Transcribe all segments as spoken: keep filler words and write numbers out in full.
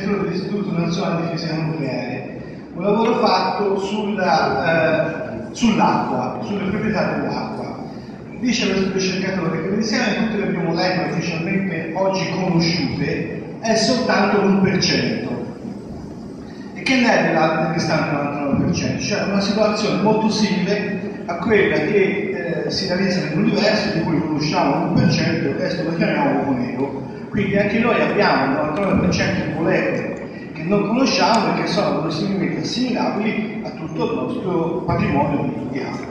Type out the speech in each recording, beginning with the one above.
direttore dell'Istituto Nazionale di Fisica Nucleare, un lavoro fatto sulla, eh, sull'acqua, sulle proprietà dell'acqua. Dice questo ricercatore che l'insieme di tutte le biomolecole ufficialmente oggi conosciute è soltanto l'uno per cento. E che ne è del restante novantanove per cento? Cioè una situazione molto simile a quella che eh, si realizza nell'universo, di cui conosciamo l'uno per cento, il resto lo chiamiamo buco nero. Quindi anche noi abbiamo il novantanove per cento di molecole che non conosciamo e che sono verosimilmente assimilabili a tutto il nostro patrimonio di, di acqua.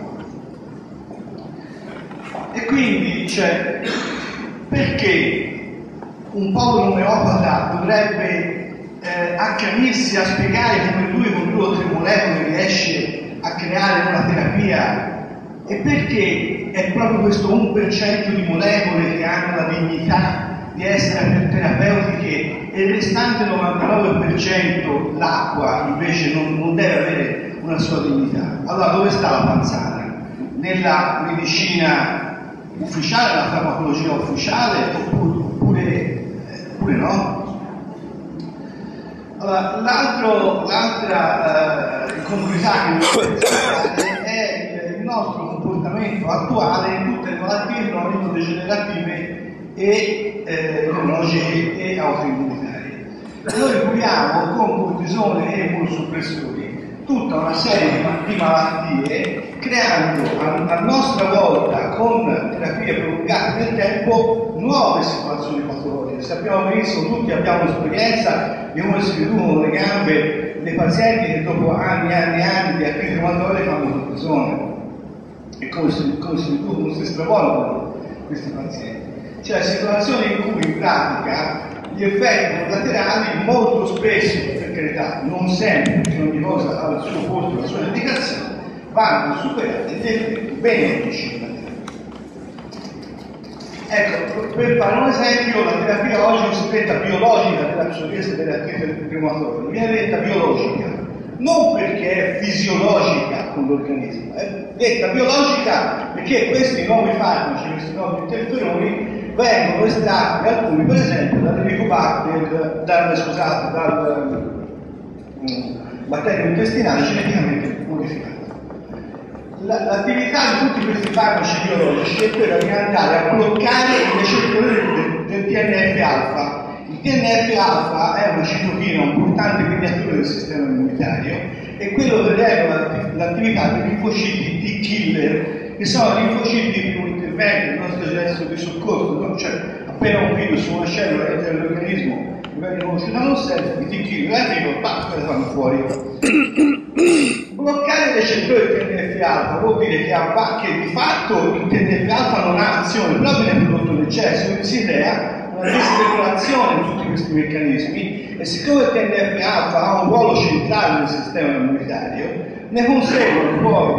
E quindi, cioè, perché un povero omeopata dovrebbe eh, accanirsi a spiegare come lui con due o tre molecole riesce a creare una terapia, e perché è proprio questo uno per cento di molecole che hanno la dignità di essere terapeutiche e il restante novantanove per cento, l'acqua, invece non, non deve avere una sua dignità. Allora dove sta la panzana? Nella medicina ufficiale, la farmacologia ufficiale, oppure, oppure, oppure no? Allora, l'altra eh, incongruità che dobbiamo pensare è il nostro comportamento attuale in tutte le malattie cronico-degenerative e eh, neurologiche e autoimmunitarie. Noi curiamo con cortisone e immunosoppressori tutta una serie di malattie, creando a, a nostra volta con terapie prolungate nel tempo nuove situazioni patologiche. Sappiamo benissimo, tutti abbiamo esperienza di come si riducono le gambe dei pazienti che dopo anni e anni e anni di artrite reumatoide fanno cortisone, e come si, come si riducono, si stravolgono questi pazienti. Cioè situazioni in cui in pratica gli effetti collaterali molto spesso, per carità, non sempre, perché ogni cosa ha il suo posto, la sua indicazione, vanno superati gli effetti benefici della terapia. Ecco, per fare un esempio, la terapia oggi non si detta biologica della psoriasi e dell'artrite reumatoide, viene detta biologica, non perché è fisiologica con l'organismo, è detta biologica perché questi nuovi farmaci, questi nuovi interferoni vengono estratti alcuni, per esempio, dall'Helicobacter, dal, scusate, dal um, batterio intestinale geneticamente modificato. La, l'attività di tutti questi farmaci biologici è quella di andare a bloccare i recettori del, del T N F alfa. Il T N F alfa è una citokina, un importante mediatore del sistema immunitario, e quello che regola l'attività dei linfociti T-killer, che sono linfociti di primo intervento, il nostro esercito di soccorso, no? Cioè appena un virus su una cellula entra nell'organismo e viene riconosciuto da un cell, i T-killer arrivano, basta, le fanno fuori. Bloccare i recettori del T N F alfa vuol dire che, ha, che di fatto il T N F alfa non ha azione, però viene prodotto in eccesso, quindi si crea una disregolazione di tutti questi meccanismi, e siccome il T N F alfa ha un ruolo centrale nel sistema immunitario, ne conseguono poi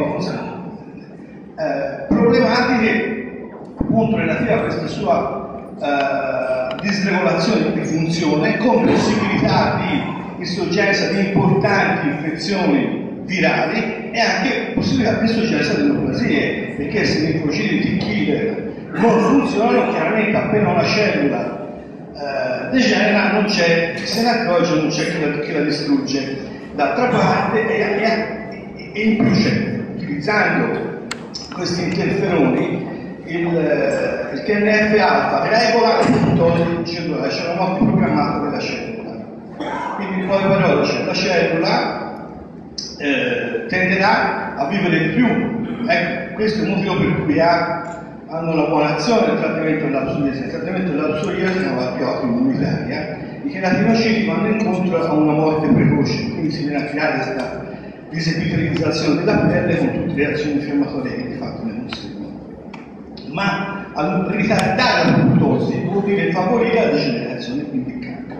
eh, problematiche appunto relative a questa sua eh, disregolazione di funzione, con possibilità di insorgenza di importanti infezioni virali e anche possibilità di insorgenza di neoplasie, perché se i linfociti T-killer non funzionano, chiaramente appena una cellula eh, degenera non c'è, se ne accorge, non c'è chi la, chi la distrugge. D'altra parte, e, e, e in più c'è, utilizzando questi interferoni, il, il T N F alfa regola l'apoptosi cellulare, c'è una morte programmata della cellula. Quindi in poche parole, c'è la cellula eh, tenderà a vivere di più. Ecco, questo è il motivo per cui ha hanno una buona azione nel trattamento della psoriasi. Il trattamento della psoriasi è una malattia autoimmunitaria, i cheratinociti vanno incontro a una morte precoce, quindi si viene a creare questa disepitelizzazione della pelle con tutte le azioni infiammatorie che di fatto ne conseguono. Ma a ritardare l'apoptosi vuol dire favorire la degenerazione, quindi il cancro.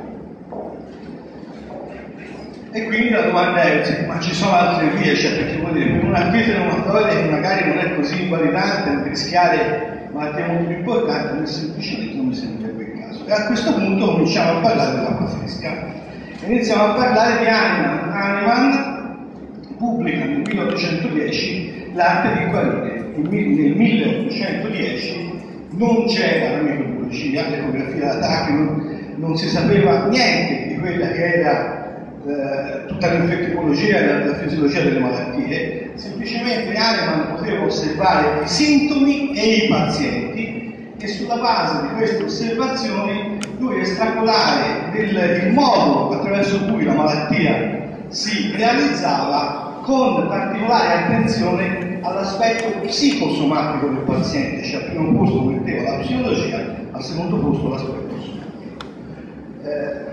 E quindi la domanda è, ma ci sono altre vie? Cioè, perché vuol dire, per un'artrite reumatoide che magari non è così invalidante, non rischiare malattie molto più importanti, noi semplicemente non mi sembrerebbe il caso. E a questo punto cominciamo a parlare dell'acqua fresca. Iniziamo a parlare di Hahnemann. Hahnemann pubblica nel milleottocentodieci l'arte di guarire. Nel milleottocentodieci non c'era la microbiologia, l'ecografia da tracchio, non, non si sapeva niente di quella che era eh, tutta l'infettivologia e la fisiologia delle malattie, semplicemente Hahnemann poteva osservare i sintomi e i pazienti e sulla base di queste osservazioni lui estrapolare del, il modo attraverso cui la malattia si realizzava con particolare attenzione all'aspetto psicosomatico del paziente, cioè al primo posto metteva la psicologia, al secondo posto l'aspetto somatico. Eh,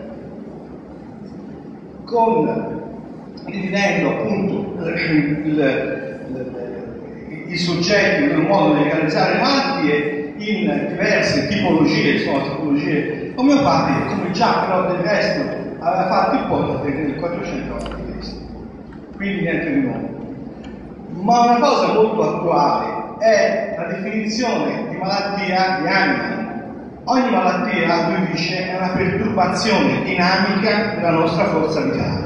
con dividendo appunto il, il, il, i soggetti nel modo di realizzare le malattie in diverse tipologie, sono tipologie omeopatiche, come già però del resto aveva fatto Ippocrate nel quattrocento avanti Cristo. Quindi niente di nuovo. Ma una cosa molto attuale è la definizione di malattia di Hahnemann. Ogni malattia, lui dice, è una perturbazione dinamica della nostra forza vitale.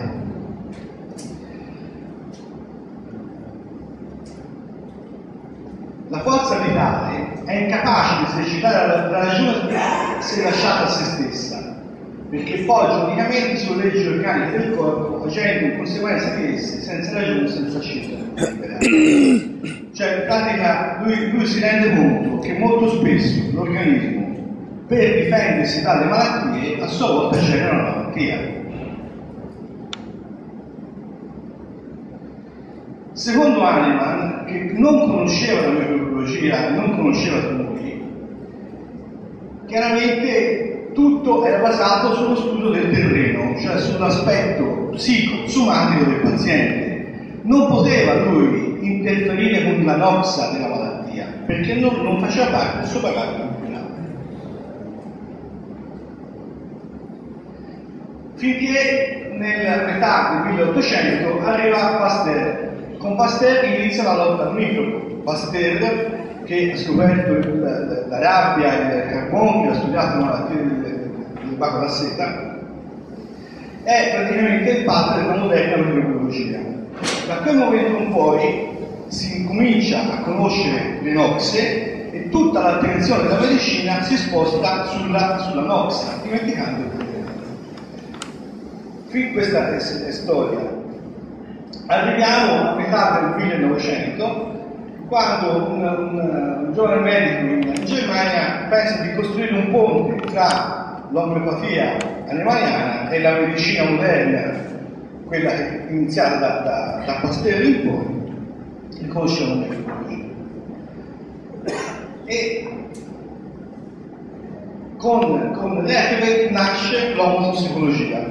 La forza vitale è incapace di esercitare la, la ragione se lasciata a se stessa, perché poggia unicamente sulle leggi organiche del corpo, agendo in conseguenza di esse, senza ragione, senza scelta. Cioè, in pratica, lui, lui si rende conto che molto spesso l'organismo, per difendersi dalle malattie, a sua volta genera una malattia. Secondo Hahnemann, che non conosceva la microbiologia, non conosceva i tumori, chiaramente tutto era basato sullo studio del terreno, cioè sull'aspetto psicosomatico del paziente. Non poteva lui interferire con la noxa della malattia, perché non, non faceva parte del suo bagaglio culturale. Finché nella metà del milleottocento arriva Pasteur. Con Pasteur inizia la lotta al microbo. Pasteur, che ha scoperto il, la rabbia e il carbonio, ha studiato le malattie del, del baco da seta, è praticamente il padre della moderna microbiologia. Da quel momento in poi si incomincia a conoscere le noxe e tutta l'attenzione della medicina si sposta sulla, sulla noxa, dimenticando il terreno. Qui questa è, è storia. Arriviamo a metà del millenovecento, quando un, un, un giovane medico in Germania pensa di costruire un ponte tra l'omeopatia hahnemanniana e la medicina moderna, quella che è iniziata da, da, da Pasteur in poi, che conosciamo meglio. E con, con l'Eckert nasce l'omotossicologia.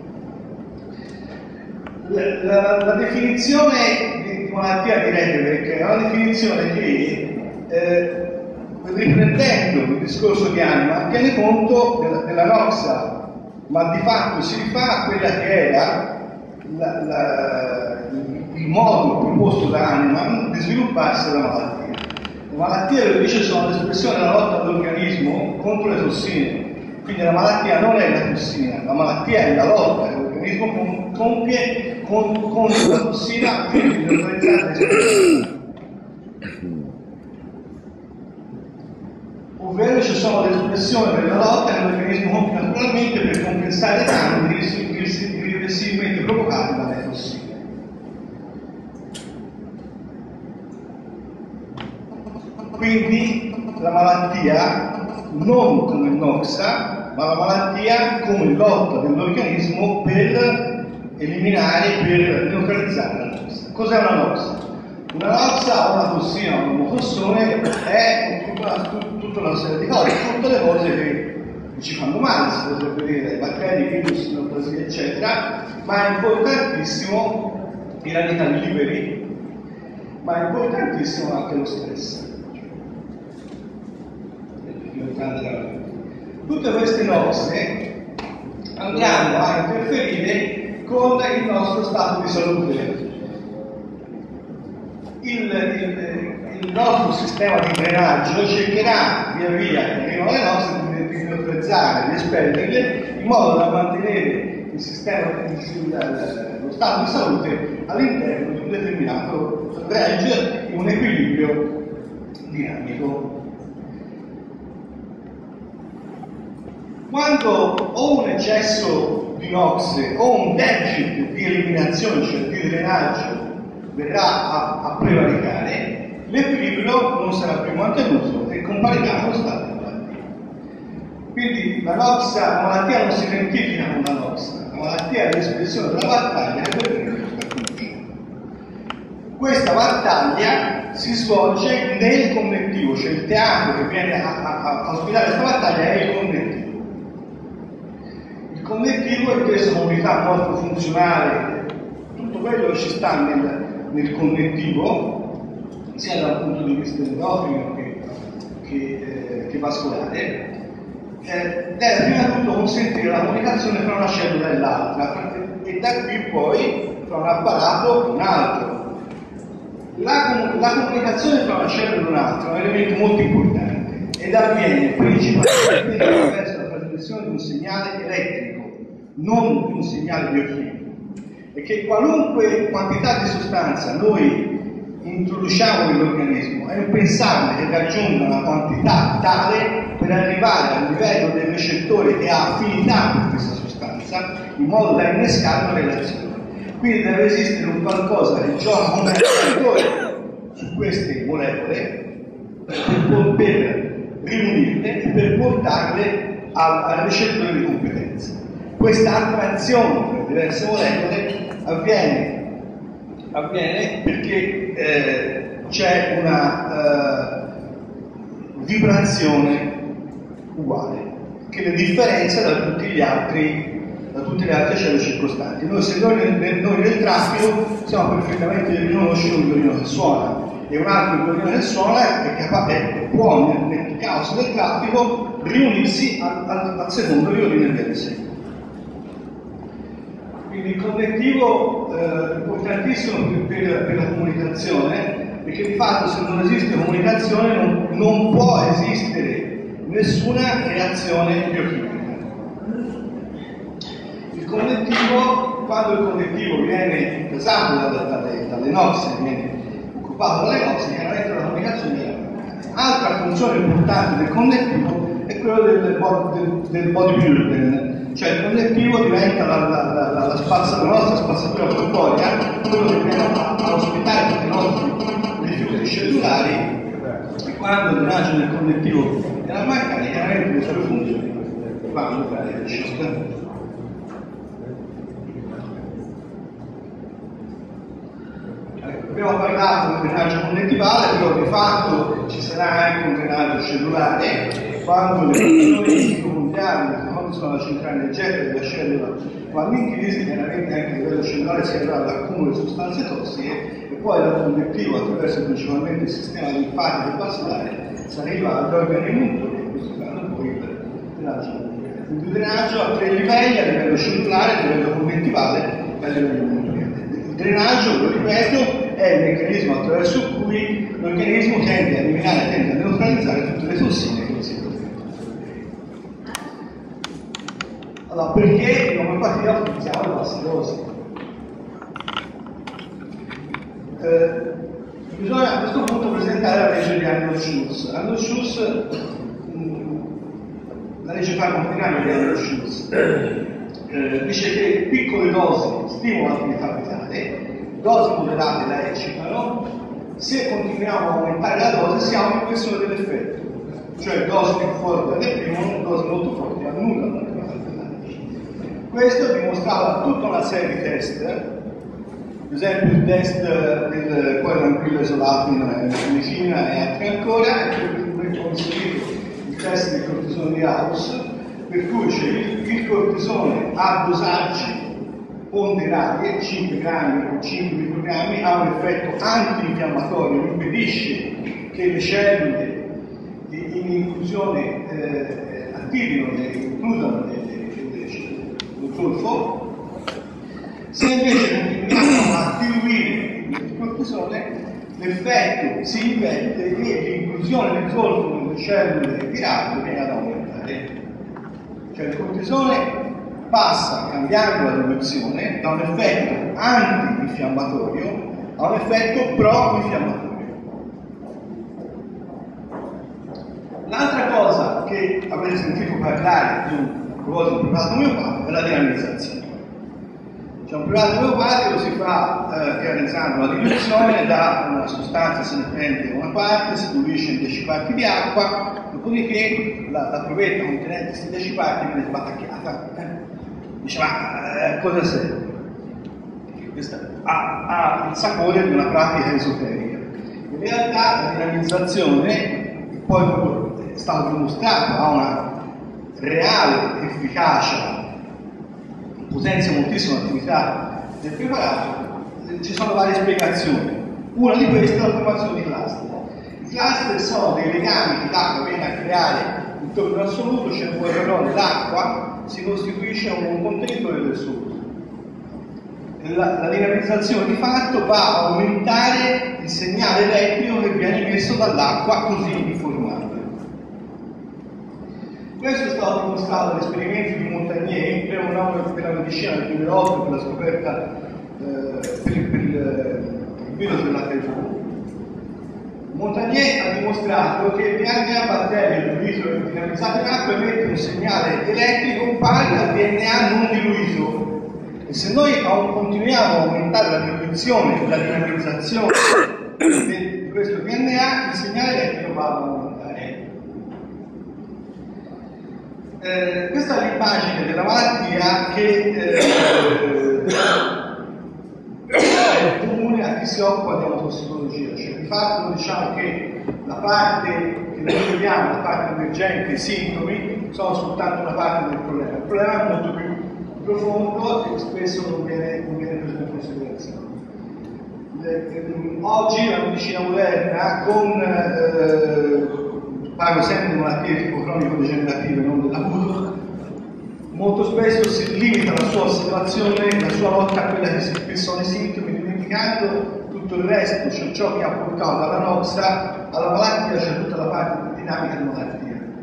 La, la, la definizione di, di malattia di Redbeck è una definizione che, eh, riprendendo il discorso di Hahnemann, tiene conto della, della noxa, ma di fatto si rifà a quella che era la, la, il, il modo proposto da Hahnemann di svilupparsi della malattia. Le malattie, lo dice, sono l'espressione della lotta dell'organismo contro le tossine. Quindi la malattia non è la tossina, la malattia è la lotta che l'organismo compie con, con la tossina che è neutralizzata. Ovvero ci sono le espressioni della lotta che l'organismo compie naturalmente per compensare i danni irreversibilmente provocati dalle tossine. Quindi la malattia non come noxa, ma la malattia come lotta dell'organismo per eliminare, per neutralizzare la noxa. Cos'è una noxa? Una noxa o una tossina o un omotossone è tutta, tutta una serie di cose, tutte le cose che ci fanno male, si potrebbe vedere, batteri, virus, neoplasia, eccetera, ma è importantissimo i radicali liberi, ma è importantissimo anche lo stress. Tutte queste noxe andranno a interferire con il nostro stato di salute. Il, il, il nostro sistema di drenaggio cercherà via via che arrivano le noxe di neutralizzare, di espellerle, in modo da mantenere il sistema, il, lo stato di salute all'interno di un determinato range, un equilibrio dinamico. Quando ho un eccesso di di NOx o un deficit di eliminazione, cioè di drenaggio, verrà a, a prevaricare, l'equilibrio non sarà più mantenuto e comparirà lo stato di malattia. Quindi la NOx, la malattia non si identifica con la NOx, la malattia è l'espressione della battaglia che per esempio sta conoscendo. Questa battaglia si svolge nel connettivo, cioè il teatro che viene a, a, a ospitare questa battaglia è il connettivo. Il connettivo è questa comunità morfofunzionale, tutto quello che ci sta nel, nel connettivo, sia dal punto di vista endocrino che, che, eh, che vascolare, eh, deve prima di tutto consentire la comunicazione tra una cellula e l'altra, e da qui poi tra un apparato e un altro. La, la comunicazione tra una cellula e un'altra è un elemento molto importante ed avviene principalmente attraverso la trasmissione di un segnale elettrico, non di un segnale biochimico. E che qualunque quantità di sostanza noi introduciamo nell'organismo è impensabile che raggiunga una quantità tale per arrivare al livello del recettore che ha affinità con questa sostanza in modo da innescare una relazione. Quindi deve esistere un qualcosa che gioca come relatore su queste molecole per, per riunirle e per portarle al, al recettore di competenza. Questa attrazione tra diverse molecole avviene, avviene perché eh, c'è una eh, vibrazione uguale che le differenzia da tutti gli altri da tutte le altre cellule circostanti. Noi, se noi nel, noi nel traffico siamo perfettamente di riconoscere un violino che suona e un altro violino che suona è capace, può nel, nel caos del traffico riunirsi al, al, al secondo violino che viene seguito. Quindi il connettivo è eh, importantissimo per, per, per la comunicazione, perché di fatto se non esiste comunicazione non, non può esistere nessuna reazione biochimica. Il connettivo, quando il connettivo viene pesato dalle, dalle, dalle NOx, viene occupato dalle NOx, chiaramente la comunicazione viene mancata. Altra funzione importante del connettivo è quello del, del, del bodybuilding, cioè il connettivo diventa la, la, la, la, la, spazza, la nostra spazzatura corporea, quello che viene a, a ospitare tutti i nostri rifiuti cellulari, e quando il drenaggio del connettivo viene a mancare, chiaramente le sue funzioni vanno per le scelte. Abbiamo parlato del drenaggio connettivale, però di fatto ci sarà anche un drenaggio cellulare quando le funzioni mitocondriali, quando sono la centrale energetica della cellula, quando in crisi, chiaramente anche a livello cellulare si arriva all'accumulo di sostanze tossiche e poi dal connettivo, attraverso principalmente il sistema linfatico e vascolare, si arriva agli organi immuntori e questo fanno poi il drenaggio connettivale. Quindi il drenaggio a tre livelli, a livello cellulare, a livello connettivale e a livello immunitario. Il drenaggio, lo ripeto, è il meccanismo attraverso cui l'organismo tende a eliminare, tende a neutralizzare tutte le tossine che si presentano. Allora, perché in omeopatia utilizziamo l'acidosi? Eh, bisogna a questo punto presentare la legge di Arnold-Schulz. Arnold-Schulz, la legge farmacodinamica di Arnold-Schulz, eh, dice che piccole dosi stimolano l'attività vitale, dosi moderate la eccitano, se continuiamo a aumentare la dose si ha un'inversione dell'effetto, cioè dosi più forti deprimono, dosi molto forti annullano l'attività vitale. Questo è dimostrato da tutta una serie di test, per esempio il test del quadranquillo isolato in medicina e altri ancora, e poi ho inserito il test del cortisone di House, per cui c'è il, il cortisone a dosaggi ponderati, cinque grammi o cinque microgrammi, ha un effetto antinfiammatorio, impedisce che le cellule in inclusione eh, attivino e includano lo zolfo. Se invece continuiamo a diluire il cortisone, l'effetto si inverte e l'inclusione del zolfo nelle cellule di raggio viene ad aumentare. Cioè il cortisone passa, cambiando la diluizione, da un effetto antinfiammatorio a un effetto pro-infiammatorio. L'altra cosa che avete sentito parlare di un proposito del privato omeopatico, è la dinamizzazione. Cioè un privato omeopatico si fa eh, realizzando la diluizione, da una sostanza se ne prende una parte, si diluisce in dieci parti di acqua, dopodiché la, la provetta contenente questi dieci parti viene sbatacchiata. Eh? Dice, ma eh, cosa serve? Questa ha, ha il sapore di una pratica esoterica. In realtà la dinamizzazione, poi è stato dimostrato, ha una reale efficacia, potenzia moltissimo l'attività del preparato. Ci sono varie spiegazioni. Una di queste è la formazione di cluster. I cluster sono dei legami che l'acqua viene a creare intorno all'assoluto, cioè poi però l'acqua si costituisce un contenitore del suo uso. La, la dinamizzazione di fatto va a aumentare il segnale elettrico che viene emesso dall'acqua così informata. Questo è stato dimostrato dall'esperimento di Montagnier per, una, per la medicina del duemilaotto, per la scoperta eh, per, per il, il virus dell'H I V. Montagnier ha dimostrato che D N A batterie diluito e dinamizzato in acqua emette un segnale elettrico pari al D N A non diluito. E se noi continuiamo a aumentare la diluizione e la dinamizzazione di questo D N A, il segnale elettrico va ad aumentare. Eh, questa è l'immagine della malattia che eh, è comune a chi si occupa di autotossicologia, cioè di fatto diciamo che la parte che noi vediamo, la parte emergente, i sintomi, sono soltanto una parte del problema. Il problema è molto più profondo e spesso non viene, non viene preso in considerazione. Oggi la medicina moderna, con eh, parlo sempre di malattie tipo cronico-degenerative, non dell'acuto, molto spesso si limita la sua osservazione, la sua lotta a quella che sono i sintomi, dimenticando tutto il resto, cioè ciò che ha portato dalla noxa alla malattia, cioè tutta la parte dinamica della malattia.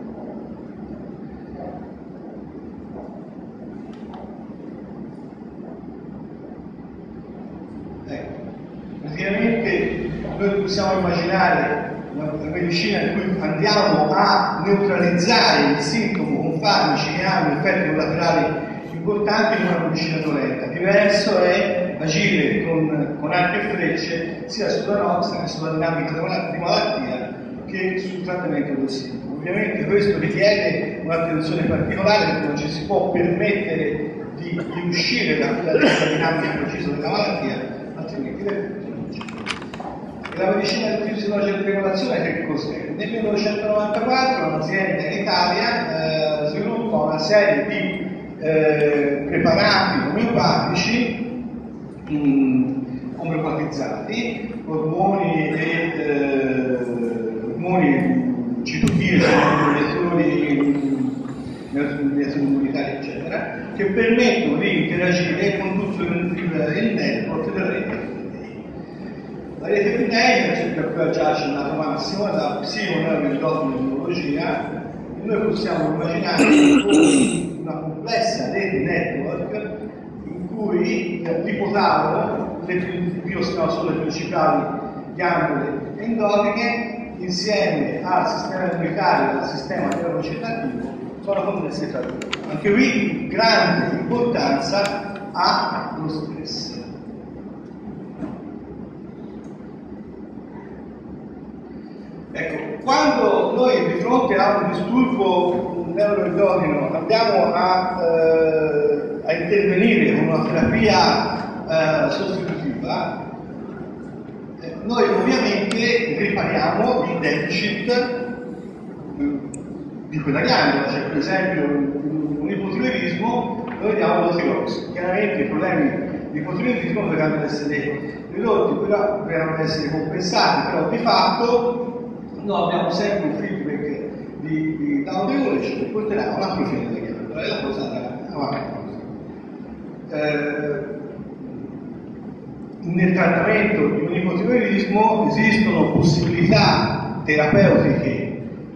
Ecco, praticamente noi possiamo immaginare una medicina in cui andiamo a neutralizzare il sintomo con farmaci che hanno effetti collaterali importanti in una medicina violenta. Diverso è agire con, con archi e frecce sia sulla noxa che sulla dinamica di malattia che sul trattamento del sintomo. Ovviamente questo richiede un'attenzione particolare perché non ci si può permettere di, di uscire da quella dinamica precisa della malattia, altrimenti le La medicina del fisiologia di regolazione che cos'è? Nel millenovecentonovantaquattro un'azienda in Italia eh, sviluppa una serie di eh, preparati omeopatici mh, omeopatizzati, ormoni e eh, ormoni citochini, iniettori immunitari, eccetera, che permettono di interagire con tutto il, il, il network della rete. La rete epidemica, cioè per cui ha già accennato Massimo, la psiconeuroidocrinologia, noi possiamo immaginare una complessa rete network in cui l'ipotálamo, il biosistema sono le principali ghiandole endocrine, insieme al sistema immunitario e al sistema neurovegetativo, sono connessi tra loro. Anche qui grande importanza ha lo stress. Ecco, quando noi di fronte a un disturbo neuroendocrino andiamo a, eh, a intervenire con una terapia eh, sostitutiva, eh, noi ovviamente ripariamo il deficit eh, di quella ghiandola, cioè per esempio un ipotiroidismo noi diamo lo tirox. Chiaramente i problemi di ipotiroidismo dovranno essere ridotti, però dovranno essere compensati, però di fatto noi abbiamo sempre un feedback di, di downregulation che porterà a un altro fine della ghiandola e la cosa andrà avanti. Eh, nel trattamento di un ipotiroidismo esistono possibilità terapeutiche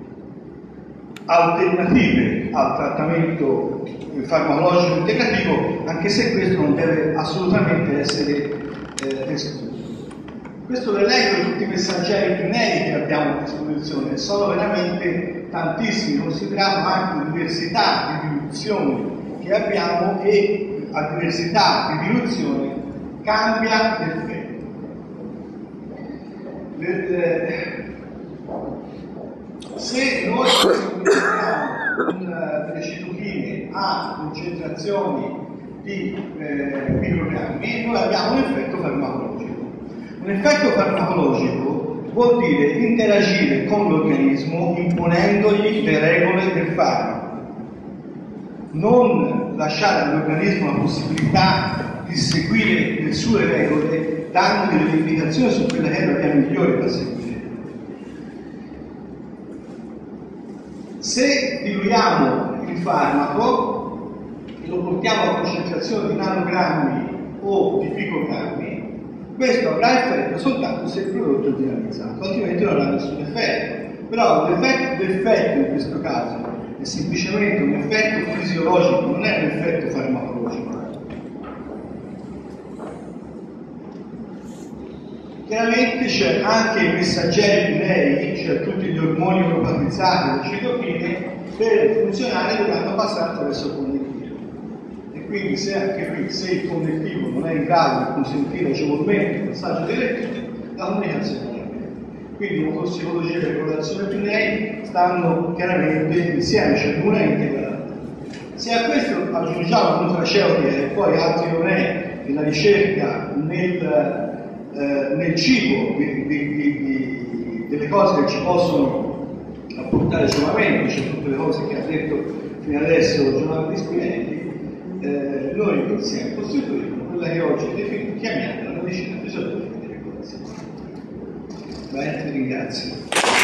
alternative al trattamento farmacologico integrativo, anche se questo non deve assolutamente essere eh, escluso. Questo l'elenco di tutti i messaggeri pinei che abbiamo a disposizione, sono veramente tantissimi, consideriamo anche la diversità di diluzioni che abbiamo e a diversità di diluzione cambia l'effetto. Le, le, se noi consideriamo delle citochine a concentrazioni di eh, microgrammi, noi abbiamo un effetto farmacologico. Un effetto farmacologico vuol dire interagire con l'organismo imponendogli le regole del farmaco, non lasciare all'organismo la possibilità di seguire le sue regole, dando delle indicazioni su quella che è la via migliore da seguire. Se diluiamo il farmaco e lo portiamo a concentrazione di nanogrammi o di picogrammi, questo avrà effetto soltanto se il prodotto è dinamizzato, altrimenti non avrà nessun effetto. Però l'effetto d'effetto in questo caso è semplicemente un effetto fisiologico, non è un effetto farmacologico. Chiaramente c'è anche i messaggeri pinei, cioè tutti gli ormoni neuropatizzati, le citochine, per funzionare dovranno passare attraverso il connettivo. E quindi se anche qui, se il connettivo non è in grado di consentire agevolmente il passaggio dei elettroni, la comunicazione non avviene. Quindi motossicologia e regolazione pinei stanno chiaramente insieme, cioè l'una integra l'altra. Se a questo aggiungiamo nutraceutica e poi altri non è nella ricerca nel Eh, nel cibo di, di, di, di, delle cose che ci possono apportare giovamento, cioè tutte le cose che ha detto fino adesso Giovanni Spinelli, eh, noi insieme costituiamo quella che oggi chiamiamo la medicina fisiologica di regolazione. Bene, ti ringrazio.